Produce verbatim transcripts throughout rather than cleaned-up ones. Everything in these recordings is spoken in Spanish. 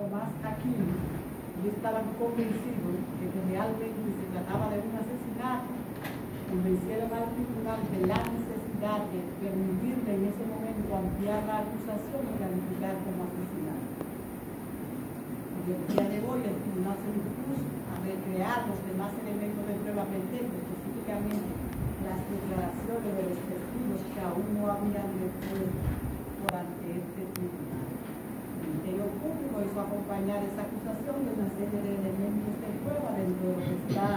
Tomás Aquino y estaban convencidos de que realmente se trataba de un asesinato, convencieron al tribunal de la necesidad de permitirle en ese momento ampliar la acusación y calificar como asesinato. Y el día de hoy el tribunal se dispuso a recrear los demás elementos de prueba pendientes, específicamente las declaraciones de los testigos que aún no habían expuesto por ante este tribunal. El Ministerio Público hizo acompañar esa acusación de una serie de elementos de prueba dentro de lo que está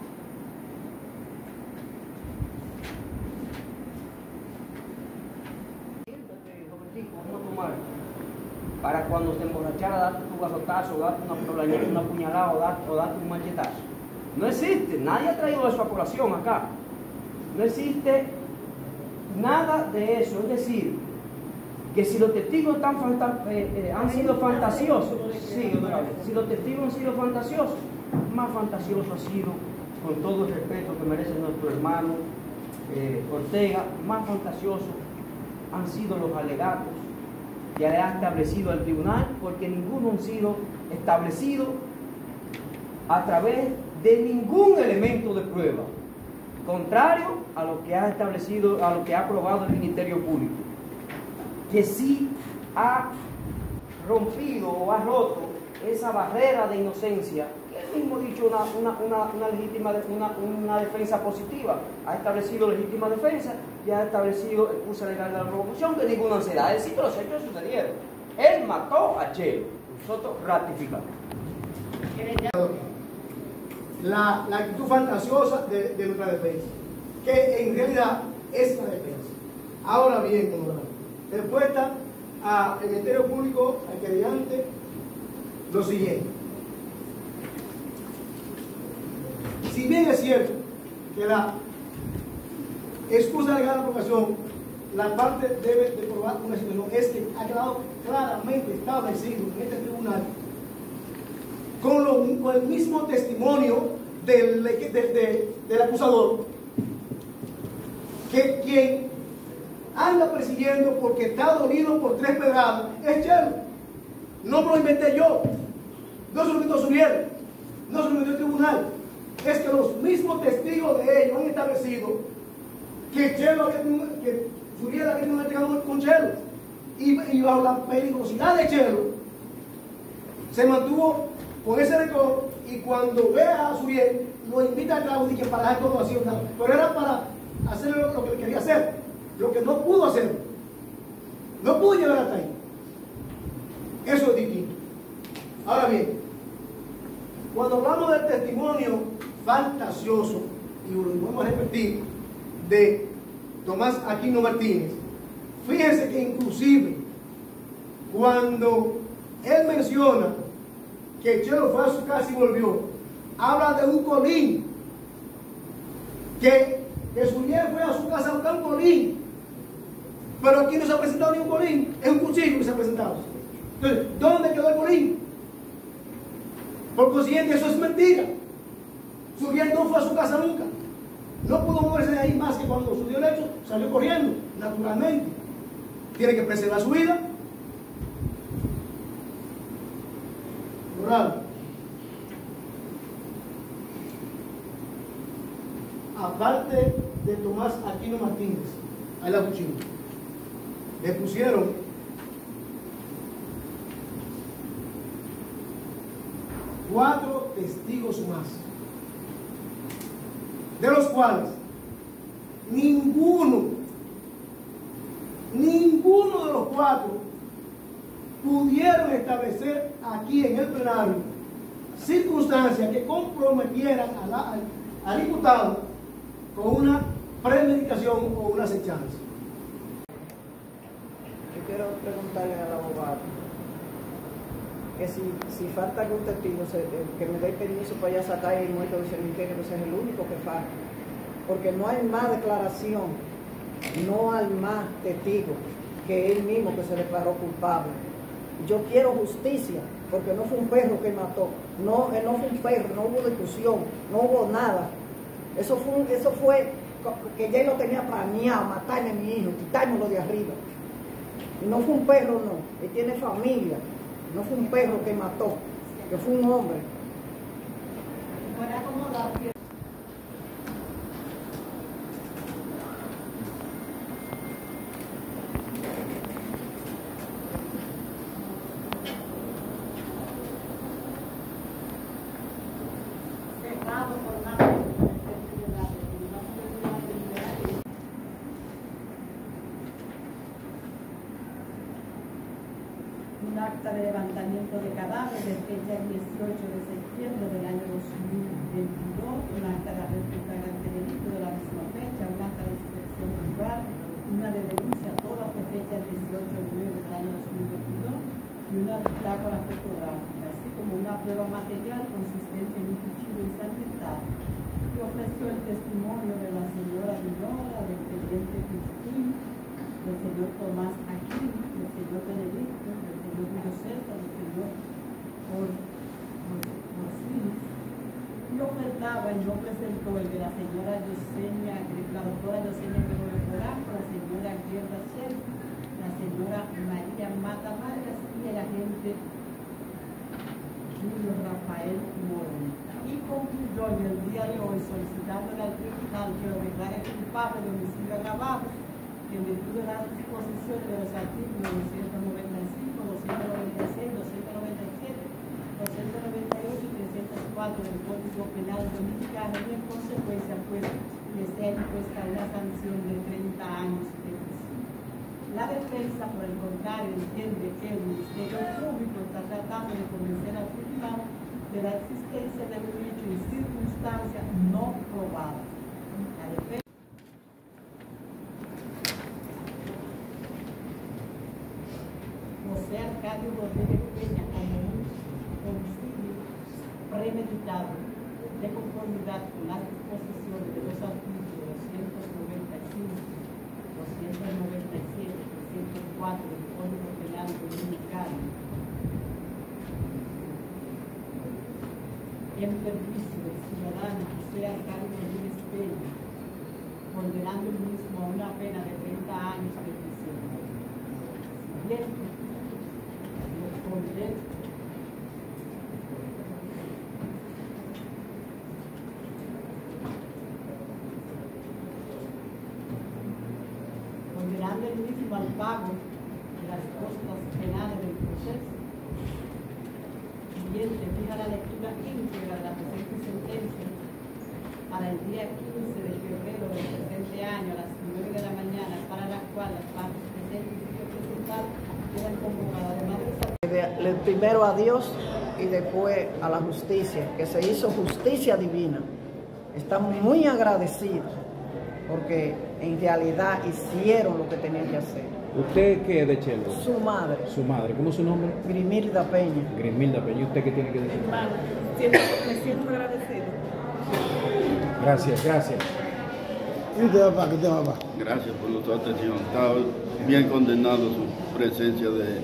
para cuando se emborrachara darte tu garrotazo, darte una, una puñalada o darte, o darte un machetazo. No existe, nadie ha traído eso a colación acá. No existe nada de eso. Es decir, que si los testigos están eh, eh, han sido fantasiosos, sí, si los testigos han sido fantasiosos, más fantasioso ha sido, con todo el respeto que merece nuestro hermano eh, Ortega, más fantasiosos han sido los alegatos que le ha establecido el tribunal, porque ninguno han sido establecidos a través de ningún elemento de prueba, contrario a lo que ha establecido, a lo que ha aprobado el Ministerio Público, que sí ha rompido o ha roto esa barrera de inocencia, que él mismo ha dicho una, una, una, una legítima, una, una defensa positiva, ha establecido legítima defensa y ha establecido excusa legal de la provocación, que ninguna se da. Es decir, que los hechos sucedieron. Él mató a Chelo, nosotros ratificamos. La, la actitud fantasiosa de, de nuestra defensa, que en realidad es la defensa. Ahora bien, honorable, respuesta al Ministerio Público, al querellante, lo siguiente. Si bien es cierto que la excusa legal de la provocación, la parte debe de probar una situación, es que ha quedado claramente establecido en este tribunal con, lo, con el mismo testimonio del, de, de, del acusador, que quien anda persiguiendo porque está dolido por tres pedradas es Chelo. No me lo inventé yo, no se lo inventó Suriel, no se lo inventó el tribunal. Es que los mismos testigos de ellos han establecido que Chelo, que Suriel había tenido un entregado con Chelo, y, y bajo la peligrosidad de Chelo se mantuvo con ese récord, y cuando ve a Suriel lo invita a Claudio para dejar todo así, pero era para hacer lo, lo que él quería hacer, lo que no pudo hacer, no pudo llegar hasta ahí. Eso es distinto. Ahora bien, cuando hablamos del testimonio fantasioso, y lo vamos a repetir, de Tomás Aquino Martínez, fíjense que inclusive cuando él menciona que Chelo fue a su casa y volvió, habla de un colín, que, que Suriel fue a su casa a buscar un colín, pero aquí no se ha presentado ni un colín, es un cuchillo que se ha presentado. Entonces, ¿dónde quedó el colín? Por consiguiente, eso es mentira. Suriel no fue a su casa nunca, no pudo moverse de ahí más que cuando sucedió el hecho, salió corriendo, naturalmente. Tiene que preservar su vida. Moral. Aparte de Tomás Aquino Martínez, a la cuchilla, le pusieron cuatro testigos más, de los cuales ninguno, ninguno de los cuatro pudieron establecer aquí en el plenario circunstancias que comprometieran a la, al, al imputado con una premeditación o una acechanza. Yo quiero preguntarle al abogado que si, si falta algún testigo, se, que me dé permiso para ya sacar el muerto del cementerio, que ese es el único que falta, porque no hay más declaración, no hay más testigo que él mismo que se declaró culpable. Yo quiero justicia, porque no fue un perro que mató, no, no fue un perro, no hubo discusión, no hubo nada. Eso fue, eso fue que ya lo tenía planeado, matarme a mi hijo, quitármelo de arriba. Y no fue un perro, no, él tiene familia. no fue un perro que mató, que fue un hombre. Para acomodar. Un acta de levantamiento de cadáveres de fecha dieciocho de septiembre del año dos mil veintidós, un acta de arresto flagrante delito de la misma fecha, un acta de inspección lugar, una de denuncia, todas de fecha dieciocho de nueve del año dos mil veintidós y una bitácora fotográfica, así como una prueba material consistente en un cuchillo ensangrentado, que ofreció el testimonio de la señora Dinora, del teniente Cristín, del señor Tomás Aquín, del señor Benedicto, del señor Julio César, del señor Morcines, y ofertaba y no presentó el de la señora Yosenia, la doctora Yosenia Gregorio Polanco, la señora Guerra Shell, la señora María Mata Vargas y el agente Julio Rafael Morón. Y concluyó en el día de hoy solicitándole al tribunal que lo declare culpable de homicidio agravado en virtud de las disposiciones de los artículos doscientos noventa y cinco, doscientos noventa y seis, doscientos noventa y siete, doscientos noventa y ocho y trescientos cuatro del Código Penal Dominicano y en consecuencia pues le sea impuesta una sanción de treinta años de prisión. La defensa, por el contrario, entiende que el Ministerio Público está tratando de convencer al tribunal de la existencia de un hecho y circunstancias no probadas. La defensa José Arcadio Rodríguez Peña como un homicidio premeditado de conformidad con las disposiciones de los artículos doscientos noventa y cinco, doscientos noventa y siete, trescientos cuatro del Código Penal Dominicano en perjuicio del ciudadano José Arcadio Rodríguez Peña, condenando el mismo a una pena de treinta años de prisión. Bien, condenando el mismo al pago de las costas penales del proceso. Siguiente, fija la lectura íntegra de la presente sentencia para el día quince de febrero del presente año a las nueve de la mañana, para la cual las partes presentes y representadas quedan convocadas. Además de De- primero a Dios y después a la justicia, que se hizo justicia divina. Estamos muy agradecidos porque en realidad hicieron lo que tenían que hacer. ¿Usted qué es de Chelo? Su madre, Su madre. ¿Cómo es su nombre? Grimilda Peña. Grimilda Peña. ¿Y usted qué tiene que decir? hermano, siento- me siento agradecido. Gracias, gracias. ¿Y usted, papá? ¿Qué te va, papá? Gracias por su atención. Estaba bien condenado su presencia de...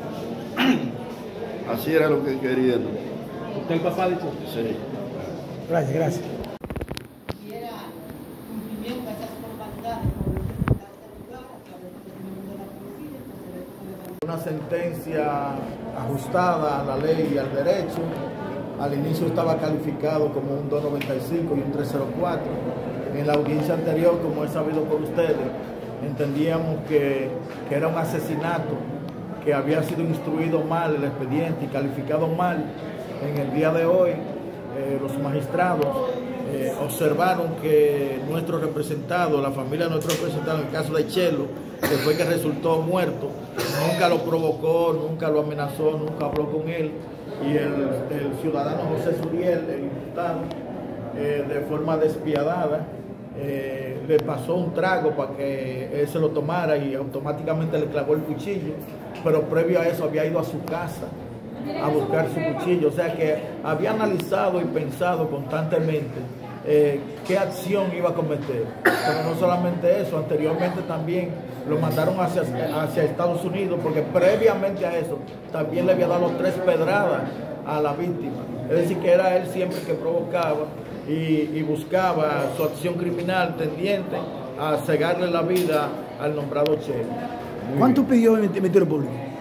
Así era lo que querían. ¿Usted es el papá de Chelo? Sí. Gracias, gracias. Diera cumplimiento a esas formalidades por representarse al lugar a través del testimonio de la policía, entonces le Una sentencia ajustada a la ley y al derecho. Al inicio estaba calificado como un dos noventa y cinco y un tres cero cuatro. En la audiencia anterior, como es sabido por ustedes, entendíamos que, que era un asesinato, que había sido instruido mal el expediente y calificado mal. En el día de hoy, eh, los magistrados eh, observaron que nuestro representado, la familia de nuestro representado, en el caso de Chelo, que fue que resultó muerto, nunca lo provocó, nunca lo amenazó, nunca habló con él, y el, el ciudadano José Suriel, el imputado, eh, de forma despiadada, eh, le pasó un trago para que él se lo tomara y automáticamente le clavó el cuchillo, pero previo a eso había ido a su casa a buscar su cuchillo, o sea que había analizado y pensado constantemente eh, qué acción iba a cometer. Pero no solamente eso, anteriormente también lo mandaron hacia, hacia Estados Unidos, porque previamente a eso también le había dado tres pedradas a la víctima. Es decir, que era él siempre que provocaba y, y buscaba su acción criminal tendiente a cegarle la vida al nombrado Chelo. ¿Cuánto pidió el Ministerio Público?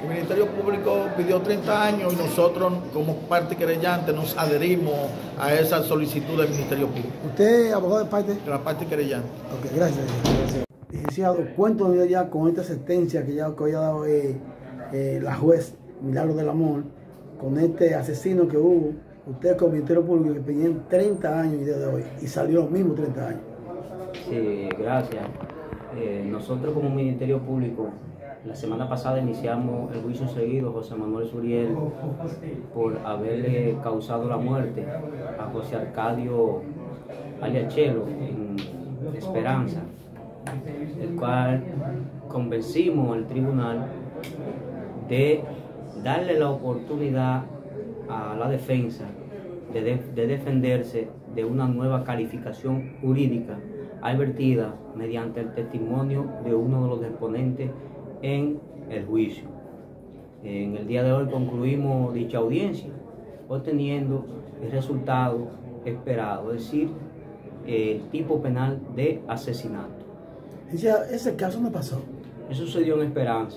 El Ministerio Público pidió treinta años y nosotros, como parte querellante, nos adherimos a esa solicitud del Ministerio Público. ¿Usted es abogado de parte? De la parte querellante. Ok, gracias. gracias. Licenciado, cuéntanos ya con esta sentencia que ya que había dado eh, eh, la juez Milagro del Amor, con este asesino que hubo, usted como Ministerio Público que pedían treinta años el día de hoy y salió los mismos treinta años. Sí, gracias. Eh, nosotros como Ministerio Público, la semana pasada iniciamos el juicio seguido a José Manuel Suriel por haberle causado la muerte a José Arcadio alias Chelo en Esperanza, el cual convencimos al tribunal de darle la oportunidad a la defensa de, de, de defenderse de una nueva calificación jurídica advertida mediante el testimonio de uno de los exponentes en el juicio. En el día de hoy concluimos dicha audiencia, obteniendo el resultado esperado, es decir, el tipo penal de asesinato. ¿Ese caso no pasó? Eso sucedió en Esperanza.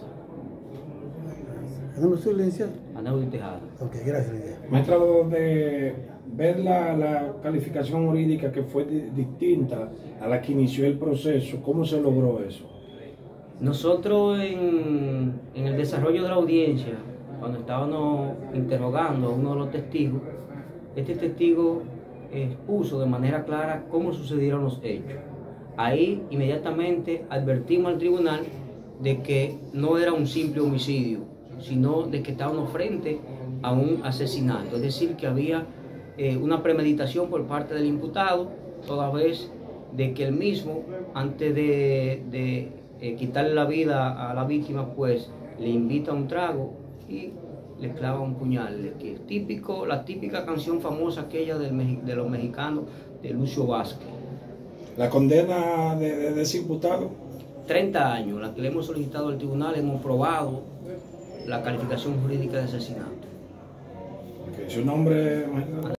¿En dónde estoy, licenciado? Aneudi Tejada. Ok, gracias, licenciado. Maestro, de ver la, la calificación jurídica que fue di distinta a la que inició el proceso, ¿cómo se logró eso? Nosotros en, en el desarrollo de la audiencia, cuando estábamos interrogando a uno de los testigos, este testigo expuso de manera clara cómo sucedieron los hechos. Ahí inmediatamente advertimos al tribunal de que no era un simple homicidio, sino de que estábamos frente a un asesinato, es decir, que había eh, una premeditación por parte del imputado, toda vez de que él mismo, antes de, de eh, quitarle la vida a la víctima, pues le invita a un trago y le clava un puñal, que es típico, la típica canción famosa aquella del, de los mexicanos de Lucio Vázquez. ¿La condena de, de, de ese imputado? treinta años, la que le hemos solicitado al tribunal, hemos probado la calificación jurídica de asesinato. Okay. ¿Su nombre, magistrado?